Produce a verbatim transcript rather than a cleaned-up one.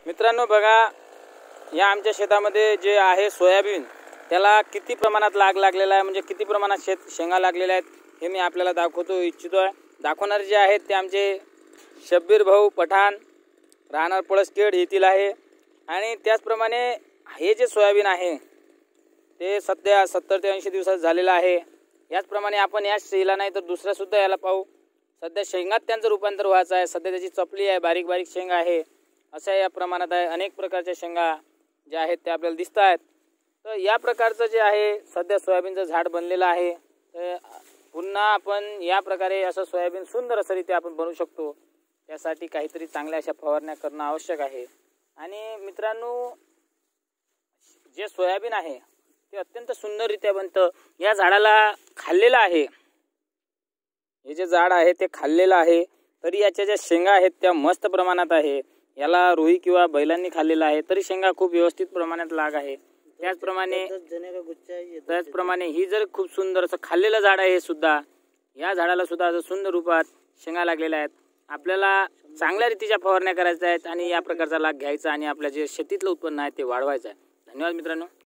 मित्रांनो बघा, या आमच्या शेतामध्ये जे आहे सोयाबीन, त्याला किती प्रमाणात लाग लागलेला आहे, म्हणजे किती प्रमाणात शेत शेंगा लागलेल्या आहेत हे मी आपल्याला दाखवतो इच्छितो आहे। दाखवणारे जे आहेत ते आमचे शब्बीर भाऊ पठाण, राहणार पळसखेड येथील आहे। आणि त्याचप्रमाणे हे जे सोयाबीन आहे ते सध्या सत्तर ते ऐंशी दिवसात झालेलं आहे। याचप्रमाणे आपण याच शेला नाही तर दुसऱ्या सुद्धा याला पाहू। सध्या शेंगात त्यांचं रूपांतर व्हायचं आहे। सध्या त्याची चपली आहे, बारीक बारीक शेंगा आहे, अशा या प्रमाणात आहे। अनेक प्रकारच्या शेंगा ज्या आहेत ते आपल्याला दिसत आहेत। तर या प्रकारचं जे आहे सध्या सोयाबीनचं झाड बनलेलं आहे। तर पुन्हा आपण या प्रकारे असं सोयाबीन सुंदर असं रीते आपण बनवू शकतो। त्यासाठी काहीतरी चांगल्या अशा फवारण्या करणं आवश्यक आहे। आणि मित्रांनो, जे सोयाबीन आहे ते अत्यंत सुंदररित्या बनतं। या झाडाला खाल्लेलं आहे, हे जे झाड आहे ते खाल्लेलं आहे, तरी याच्या ज्या शेंगा आहेत त्या मस्त प्रमाणात आहे। याला रोही किंवा बैलांनी खाल्लेलं आहे तरी शेंगा खूप व्यवस्थित प्रमाणात लाग आहे। त्याचप्रमाणे त्याचप्रमाणे ही जर खूप सुंदर असं खाल्लेलं झाड आहे, हे सुद्धा या झाडाला सुद्धा असं सुंदर रूपात शेंगा लागलेल्या आहेत। आपल्याला चांगल्या रीतीच्या फवारण्या करायच्या आहेत आणि या प्रकारचा लाग घ्यायचा आणि आपल्या जे शेतीतलं उत्पन्न आहे ते वाढवायचं आहे। धन्यवाद मित्रांनो।